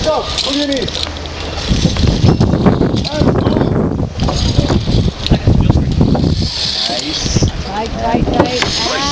Stop. Look at your knees. Nice. Tight, tight, tight.